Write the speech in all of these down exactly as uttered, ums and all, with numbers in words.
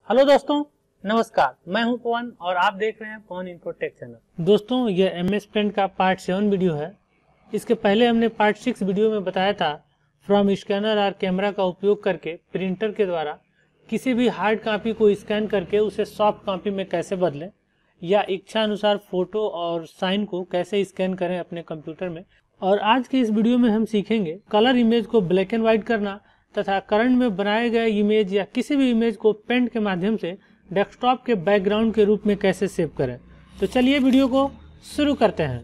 Hello दोस्तों, नमस्कार। मैं हूं पवन और आप देख रहे हैं पवन इन्फोटेक चैनल। दोस्तों, यह एम एस पेंट का पार्ट सेवन वीडियो है। इसके पहले हमने पार्ट सिक्स वीडियो में बताया था फ्रॉम स्कैनर और कैमरा का उपयोग करके प्रिंटर के द्वारा किसी भी हार्ड कॉपी को स्कैन करके उसे सॉफ्ट कॉपी में कैसे बदलें या इच्छा अनुसार फोटो और साइन को कैसे स्कैन करें अपने कंप्यूटर में। और आज के इस वीडियो में हम सीखेंगे कलर इमेज को ब्लैक एंड व्हाइट करना तथा करंट में बनाए गए इमेज या किसी भी इमेज को पेंट के माध्यम से डेस्कटॉप के बैकग्राउंड के रूप में कैसे सेव करें। तो चलिए वीडियो को शुरू करते हैं।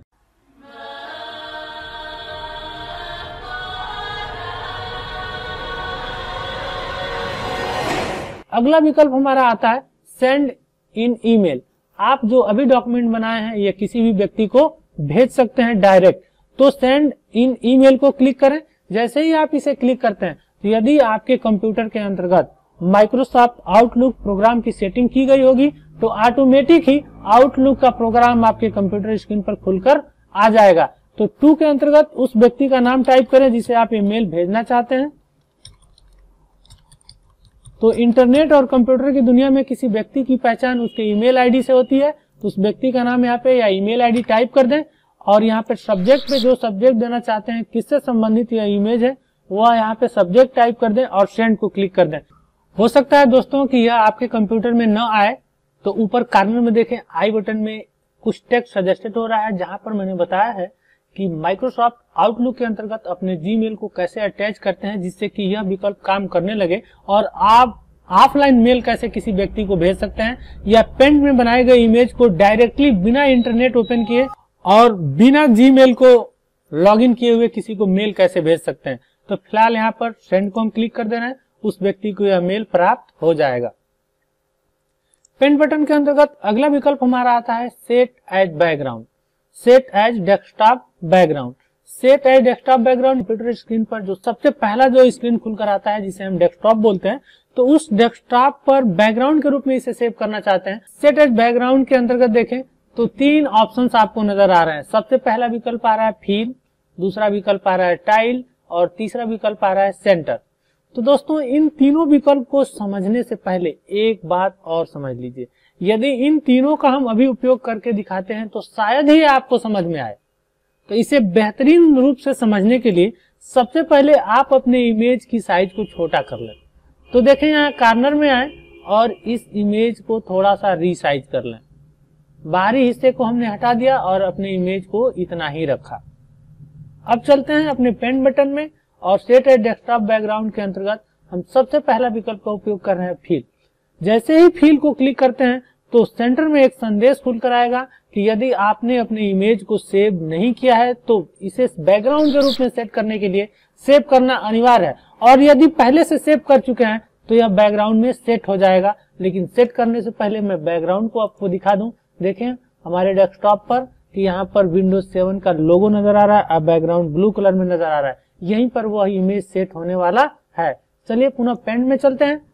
अगला विकल्प हमारा आता है सेंड इन ईमेल। आप जो अभी डॉक्यूमेंट बनाए हैं या किसी भी व्यक्ति को भेज सकते हैं डायरेक्ट, तो सेंड इन ईमेल को क्लिक करें। जैसे ही आप इसे क्लिक करते हैं तो यदि आपके कंप्यूटर के अंतर्गत माइक्रोसॉफ्ट आउटलुक प्रोग्राम की सेटिंग की गई होगी तो ऑटोमेटिक ही आउटलुक का प्रोग्राम आपके कंप्यूटर स्क्रीन पर खुलकर आ जाएगा। तो टू के अंतर्गत उस व्यक्ति का नाम टाइप करें जिसे आप ईमेल भेजना चाहते हैं। तो इंटरनेट और कंप्यूटर की दुनिया में किसी व्यक्ति की पहचान उसके ईमेल आईडी से होती है। तो उस व्यक्ति का नाम यहाँ पे या ईमेल आईडी टाइप कर दें और यहाँ पे सब्जेक्ट पे जो सब्जेक्ट देना चाहते हैं, किससे संबंधित यह इमेज है, वह यहाँ पे सब्जेक्ट टाइप कर दें और सेंड को क्लिक कर दें। हो सकता है दोस्तों कि यह आपके कंप्यूटर में न आए, तो ऊपर कॉर्नर में देखें आई बटन में कुछ टेक्स्ट सजेस्टेड हो रहा है, जहां पर मैंने बताया है कि माइक्रोसॉफ्ट आउटलुक के अंतर्गत अपने जीमेल को कैसे अटैच करते हैं जिससे कि यह विकल्प काम करने लगे और आप ऑफलाइन मेल कैसे किसी व्यक्ति को भेज सकते हैं या पेंट में बनाए गए इमेज को डायरेक्टली बिना इंटरनेट ओपन किए और बिना जीमेल को लॉगिन किए हुए किसी को मेल कैसे भेज सकते हैं। तो फिलहाल यहाँ पर सेंड को हम क्लिक कर देना है, उस व्यक्ति को यह मेल प्राप्त हो जाएगा। पेंट बटन के अंतर्गत अगला विकल्प हमारा आता है set as background. Set as desktop background. Set as desktop background computer screen पर जो सबसे पहला जो स्क्रीन खुलकर आता है जिसे हम डेस्कटॉप बोलते हैं, तो उस डेस्कटॉप पर बैकग्राउंड के रूप में इसे सेव करना चाहते हैं। सेट एज बैकग्राउंड के अंतर्गत देखें तो तीन ऑप्शंस आपको नजर आ रहे हैं। सबसे पहला विकल्प आ रहा है फील, दूसरा विकल्प आ रहा है टाइल और तीसरा विकल्प आ रहा है सेंटर। तो दोस्तों, इन तीनों विकल्प को समझने से पहले एक बात और समझ लीजिए। यदि इन तीनों का हम अभी उपयोग करके दिखाते हैं तो शायद ही आपको समझ में आए। तो इसे बेहतरीन रूप से समझने के लिए सबसे पहले आप अपने इमेज की साइज को छोटा कर लें। तो देखें, यहाँ कॉर्नर में आए और इस इमेज को थोड़ा सा रीसाइज कर लें। बाहरी हिस्से को हमने हटा दिया और अपने इमेज को इतना ही रखा। अब चलते हैं अपने पेंट बटन में और सेट एज डेस्कटॉप बैकग्राउंड के अंतर्गत हम सबसे पहला विकल्प का उपयोग कर रहे हैं फील। जैसे ही फील को क्लिक करते हैं तो सेंटर में एक संदेश खुलकर आएगा कि यदि आपने अपने इमेज को सेव नहीं किया है तो इसे बैकग्राउंड के रूप में सेट करने के लिए सेव करना अनिवार्य है, और यदि पहले से सेव कर चुके हैं तो यह बैकग्राउंड में सेट हो जाएगा। लेकिन सेट करने से पहले मैं बैकग्राउंड को आपको दिखा दूं। देखें हमारे डेस्कटॉप पर कि यहाँ पर विंडोज सेवन का लोगो नजर आ रहा है, अब बैकग्राउंड ब्लू कलर में नजर आ रहा है। यहीं पर वह इमेज सेट होने वाला है। चलिए पुनः पेंट में चलते हैं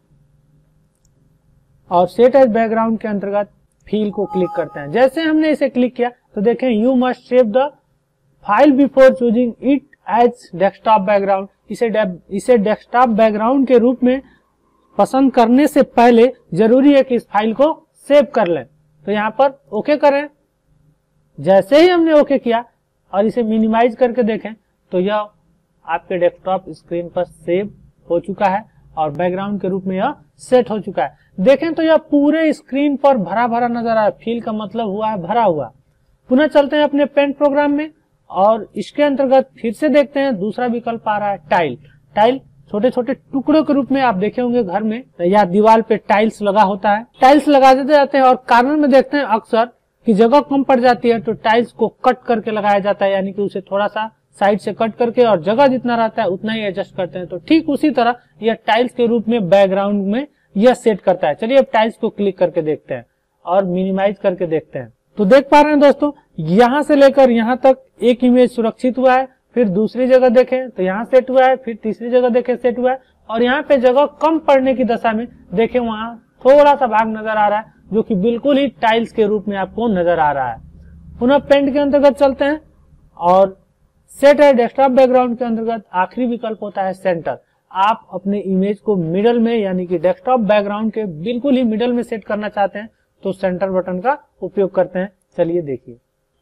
और सेट एज बैकग्राउंड के अंतर्गत फील को क्लिक करते हैं। जैसे हमने इसे क्लिक किया तो देखें you must save the file before choosing it as desktop background. इसे इसे डेस्कटॉप बैकग्राउंड के रूप में पसंद करने से पहले जरूरी है कि इस फाइल को सेव कर लें। तो यहाँ पर ओके करें। जैसे ही हमने ओके किया और इसे मिनिमाइज करके देखें तो यह आपके डेस्कटॉप स्क्रीन पर सेव हो चुका है और बैकग्राउंड के रूप में यह सेट हो चुका है। देखें तो यह पूरे स्क्रीन पर भरा भरा नजर आ रहा है। फील का मतलब हुआ है भरा हुआ। पुनः चलते हैं अपने पेंट प्रोग्राम में और इसके अंतर्गत फिर से देखते हैं दूसरा विकल्प आ रहा है टाइल। टाइल छोटे छोटे टुकड़ों के रूप में आप देखे होंगे घर में या दीवार पे टाइल्स लगा होता है। टाइल्स लगा देते जाते हैं और कॉर्नर में देखते हैं अक्सर कि जगह कम पड़ जाती है तो टाइल्स को कट करके लगाया जाता है, यानी कि उसे थोड़ा सा साइड से कट करके और जगह जितना रहता है उतना ही एडजस्ट करते हैं। तो ठीक उसी तरह यह टाइल्स के रूप में बैकग्राउंड में यह सेट करता है। चलिए अब टाइल्स को क्लिक करके देखते हैं और मिनिमाइज करके देखते हैं। तो देख पा रहे हैं दोस्तों, यहाँ से लेकर यहाँ तक एक इमेज सुरक्षित हुआ है। फिर दूसरी जगह देखें तो यहाँ सेट हुआ है, फिर तीसरी जगह देखें सेट हुआ है, और यहाँ पे जगह कम पड़ने की दशा में देखें वहां थोड़ा सा भाग नजर आ रहा है जो कि बिल्कुल ही टाइल्स के रूप में आपको नजर आ रहा है। पुनः पेंट के अंतर्गत चलते हैं और सेट एज डेस्कटॉप बैकग्राउंड के अंतर्गत आखिरी विकल्प होता है सेंटर। आप अपने इमेज को मिडल में यानी कि डेस्कटॉप बैकग्राउंड के बिल्कुल ही मिडल में सेट करना चाहते हैं तो सेंटर बटन का उपयोग करते हैं। चलिए देखिए,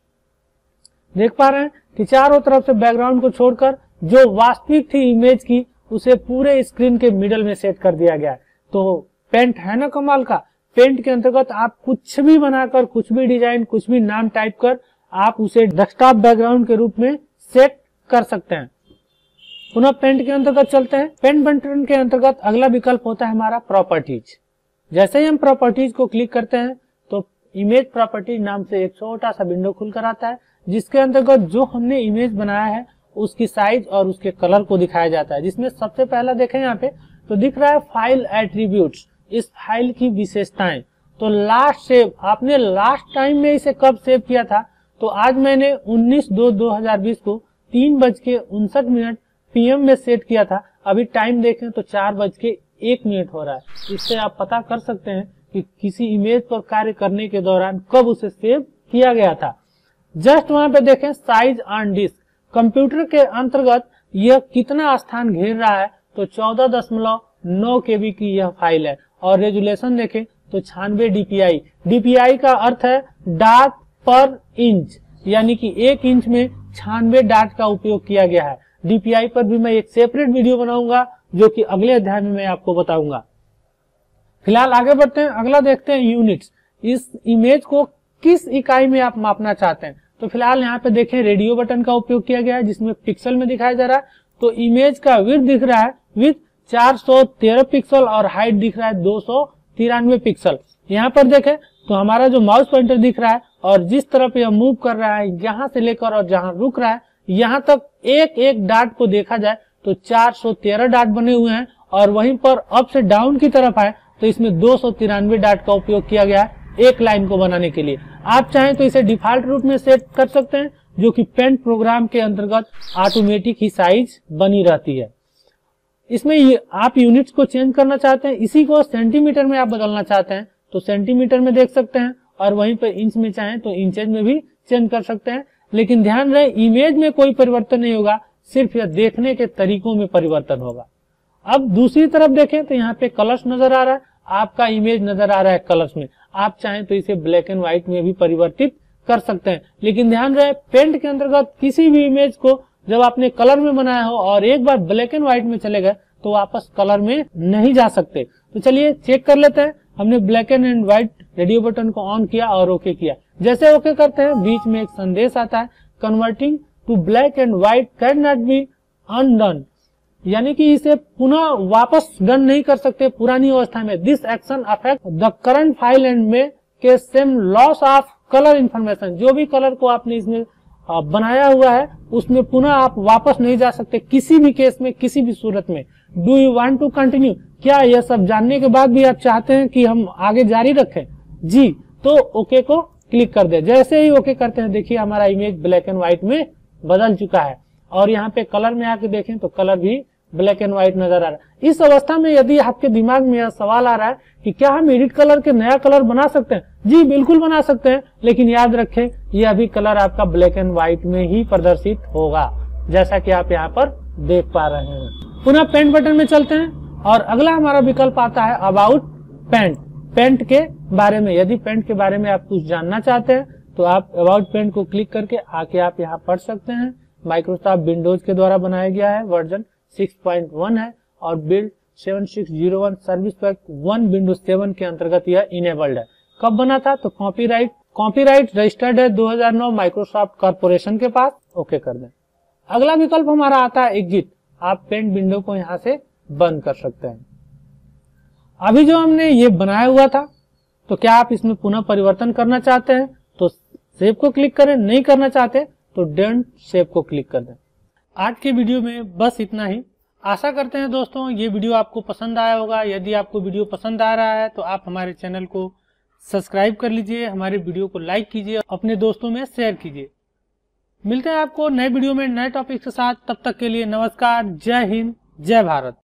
देख पा रहे हैं कि चारों तरफ से बैकग्राउंड को छोड़कर जो वास्तविक थी इमेज की उसे पूरे स्क्रीन के मिडल में सेट कर दिया गया है। तो पेंट है ना कमाल का। पेंट के अंतर्गत आप कुछ भी बनाकर, कुछ भी डिजाइन, कुछ भी नाम टाइप कर आप उसे डेस्कटॉप बैकग्राउंड के रूप में सेट कर सकते हैं। पुनः पेंट के अंतर्गत चलते हैं। पेंट बटन के अंतर्गत अगला विकल्प होता है हमारा प्रॉपर्टीज। जैसे ही हम प्रॉपर्टीज को क्लिक करते हैं तो इमेज प्रॉपर्टीज नाम से एक छोटा सा विंडो खुलकर आता है, जिसके अंतर्गत जो हमने इमेज बनाया है उसकी साइज और उसके कलर को दिखाया जाता है। जिसमें सबसे पहला देखें यहाँ पे तो दिख रहा है फाइल एट्रीब्यूट्स, इस फाइल की विशेषताएं। तो लास्ट सेव, आपने लास्ट टाइम में इसे कब सेव किया था, तो आज मैंने उन्नीस दो दो हजार बीस को तीन बज के उनसठ मिनट पीएम में सेट किया था। अभी टाइम देखें तो चार बज के एक मिनट हो रहा है। इससे आप पता कर सकते हैं कि किसी इमेज पर कार्य करने के दौरान कब उसे सेव किया गया था। जस्ट वहां पे देखें साइज ऑन डिस्क, कंप्यूटर के अंतर्गत यह कितना स्थान घेर रहा है, तो चौदह दशमलव नौ केबी की यह फाइल है। और रेजुलेशन देखें तो छियानवे डीपीआई। डीपीआई का अर्थ है डाट पर इंच, यानी कि एक इंच में छियानवे डाट का उपयोग किया गया है। डीपीआई पर भी मैं एक सेपरेट वीडियो बनाऊंगा जो कि अगले अध्याय में मैं आपको बताऊंगा। फिलहाल आगे बढ़ते हैं, अगला देखते हैं यूनिट्स। इस इमेज को किस इकाई में आप मापना चाहते हैं, तो फिलहाल यहाँ पे देखें रेडियो बटन का उपयोग किया गया है जिसमें पिक्सल में दिखाया जा रहा है। तो इमेज का विड्थ दिख रहा है विथ चार सौ तेरह पिक्सल और हाइट दिख रहा है दो सौ तिरानवे पिक्सल। यहाँ पर देखें तो हमारा जो माउस पॉइंटर दिख रहा है और जिस तरफ यह मूव कर रहा है यहाँ से लेकर और जहाँ रुक रहा है यहाँ तक एक एक डाट को देखा जाए तो चार सौ तेरह डाट बने हुए हैं। और वहीं पर अप से डाउन की तरफ आए तो इसमें दो सौ तिरानवे डाट का उपयोग किया गया है एक लाइन को बनाने के लिए। आप चाहें तो इसे डिफॉल्ट रूप में सेट कर सकते हैं, जो कि पेंट प्रोग्राम के अंतर्गत ऑटोमेटिक ही साइज बनी रहती है। इसमें आप यूनिट्स को चेंज करना चाहते हैं, इसी को सेंटीमीटर में आप बदलना चाहते हैं तो सेंटीमीटर में देख सकते हैं, और वहीं पर इंच में चाहें तो इंचेज में भी चेंज कर सकते हैं। लेकिन ध्यान रहे इमेज में कोई परिवर्तन नहीं होगा, सिर्फ यह देखने के तरीकों में परिवर्तन होगा। अब दूसरी तरफ देखें तो यहाँ पे कलर्स नजर आ रहा है, आपका इमेज नजर आ रहा है कलर्स में। आप चाहें तो इसे ब्लैक एंड व्हाइट में भी परिवर्तित कर सकते हैं। लेकिन ध्यान रहे पेंट के अंतर्गत किसी भी इमेज को जब आपने कलर में बनाया हो और एक बार ब्लैक एंड व्हाइट में चले गए तो वापस कलर में नहीं जा सकते। तो चलिए चेक कर लेते हैं। हमने black and white radio button को ऑन किया और ओके किया। जैसे ओके करते हैं बीच में एक संदेश आता है, converting to black and white cannot be undone, यानी कि इसे पुनः वापस डन नहीं कर सकते पुरानी अवस्था में। This action affect the current file and may cause same loss of colour information. जो भी कलर को आपने इसमें बनाया हुआ है उसमें पुनः आप वापस नहीं जा सकते किसी भी केस में, किसी भी सूरत में। Do you want to continue, क्या यह सब जानने के बाद भी आप चाहते हैं कि हम आगे जारी रखें? जी, तो ओके को क्लिक कर दे। जैसे ही ओके करते हैं देखिए हमारा इमेज ब्लैक एंड व्हाइट में बदल चुका है। और यहाँ पे कलर में आके देखें तो कलर भी ब्लैक एंड व्हाइट नजर आ रहा है। इस अवस्था में यदि आपके दिमाग में यह सवाल आ रहा है कि क्या हम एडिट कलर के नया कलर बना सकते हैं, जी बिल्कुल बना सकते हैं, लेकिन याद रखें यह अभी कलर आपका ब्लैक एंड व्हाइट में ही प्रदर्शित होगा, जैसा कि आप यहाँ पर देख पा रहे हैं। पुनः पेंट बटन में चलते हैं और अगला हमारा विकल्प आता है अबाउट पेंट। पेंट के बारे में, यदि पेंट के बारे में आप कुछ जानना चाहते हैं तो आप अबाउट पेंट को क्लिक करके आके आप यहाँ पढ़ सकते हैं। माइक्रोसॉफ्ट विंडोज के द्वारा बनाया गया है, वर्जन सिक्स पॉइंट वन है और build seven six zero one service pack one Windows seven के अंतर्गत यह इनेबल्ड है। कब बना था, तो कॉपीराइट कॉपीराइट रजिस्टर्ड है दो हज़ार नौ माइक्रोसॉफ्ट कॉर्पोरेशन के पास। ओके कर दें। अगला विकल्प हमारा आता है एग्जिट। आप पेंट विंडो को यहाँ से बंद कर सकते हैं। अभी जो हमने ये बनाया हुआ था तो क्या आप इसमें पुनः परिवर्तन करना चाहते हैं तो सेव को क्लिक करें, नहीं करना चाहते तो डोंट सेव को क्लिक कर दें। आज के वीडियो में बस इतना ही। आशा करते हैं दोस्तों ये वीडियो आपको पसंद आया होगा। यदि आपको वीडियो पसंद आ रहा है तो आप हमारे चैनल को सब्सक्राइब कर लीजिए, हमारे वीडियो को लाइक कीजिए, अपने दोस्तों में शेयर कीजिए। मिलते हैं आपको नए वीडियो में नए टॉपिक के साथ। तब तक के लिए नमस्कार, जय हिंद, जय भारत।